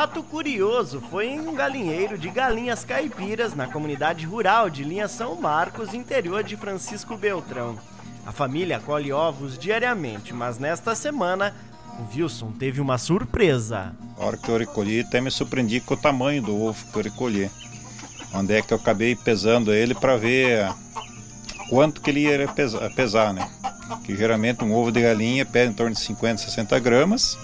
fato curioso foi em um galinheiro de galinhas caipiras na comunidade rural de Linha São Marcos, interior de Francisco Beltrão. A família colhe ovos diariamente, mas nesta semana o Wilson teve uma surpresa. A hora que eu recolhi, até me surpreendi com o tamanho do ovo que eu recolhi. Onde é que eu acabei pesando ele para ver quanto que ele ia pesar, né? Que geralmente um ovo de galinha pesa em torno de 50, 60 gramas.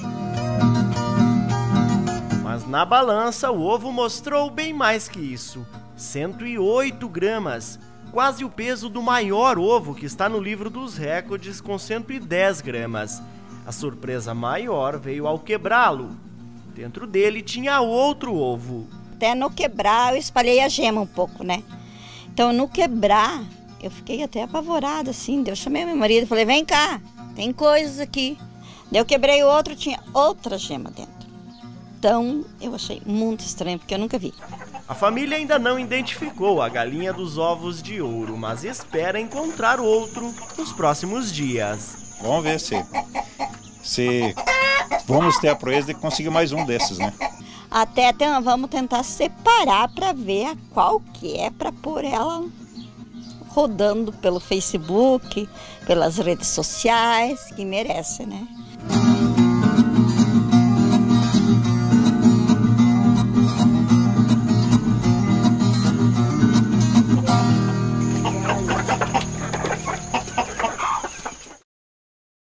Mas na balança o ovo mostrou bem mais que isso, 108 gramas, quase o peso do maior ovo que está no livro dos recordes com 110 gramas. A surpresa maior veio ao quebrá-lo. Dentro dele tinha outro ovo. Até no quebrar eu espalhei a gema um pouco, né? Então no quebrar eu fiquei até apavorada assim. Eu chamei meu marido e falei, vem cá, tem coisas aqui. Daí eu quebrei o outro, tinha outra gema dentro. Então eu achei muito estranho, porque eu nunca vi. A família ainda não identificou a galinha dos ovos de ouro, mas espera encontrar outro nos próximos dias. Vamos ver se vamos ter a proeza de conseguir mais um desses, né? Até vamos tentar separar para ver qual que é, para pôr ela rodando pelo Facebook, pelas redes sociais, que merece, né?